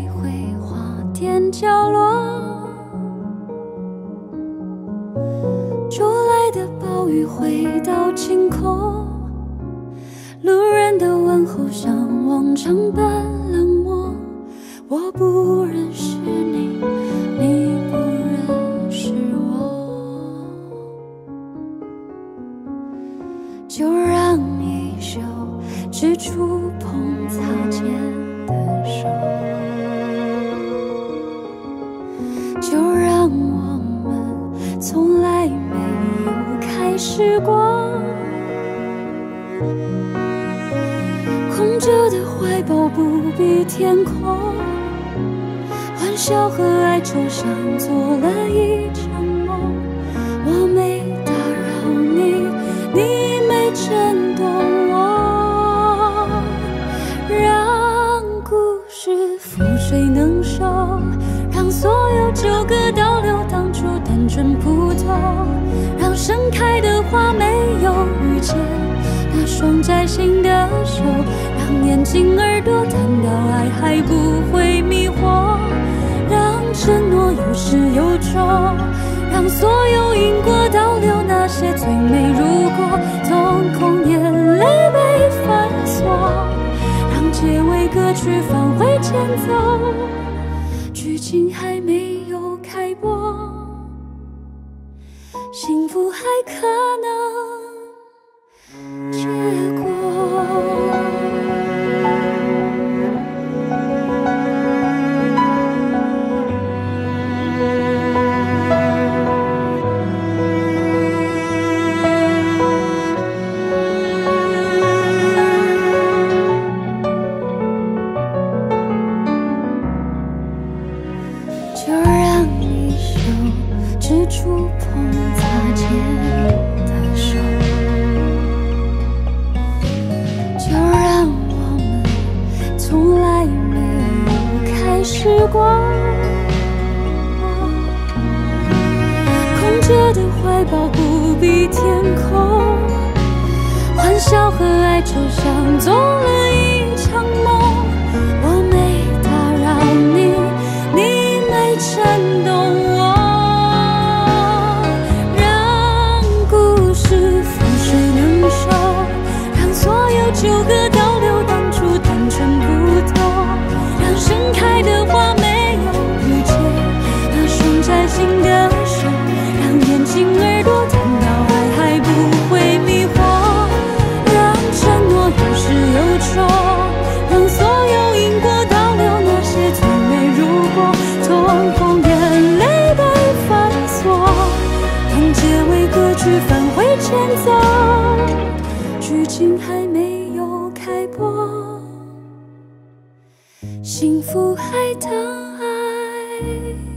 绘花店角落，骤来的暴雨回到晴空，路人的问候像往常般冷漠。我不认识你，你不认识我，就让一袖只触碰擦肩的手，就让我们从来没有开始过。空着的怀抱不必填空，欢笑和哀愁像做了一场梦。我没打扰你，你没震动我，让故事覆水能收，让所有纠葛倒流当初单纯普通，让盛开的花没有遇见那双摘星的手，让眼睛耳朵谈到爱还不会迷惑，让承诺有始有终，让所有因果倒流那些最美如果，瞳孔眼泪被反锁，让结尾歌曲返回前奏，剧情还没有开播，幸福还可能结果。就让一袖只触碰擦肩的手，就让我们从来没有开始过。空着的怀抱不必填空，欢笑和哀愁像做了一场梦。我没打扰你，你没震动我，让故事覆水能收，让所有纠葛倒流当初单纯不同，让盛开的花没有遇见那双摘星的手，让眼睛耳朵听到爱还不会迷惑，让承诺有始有终，让所有因果倒流那些最美如果，瞳孔眼泪被反锁，让结尾歌曲返回前奏，剧情还没有开播，幸福还等爱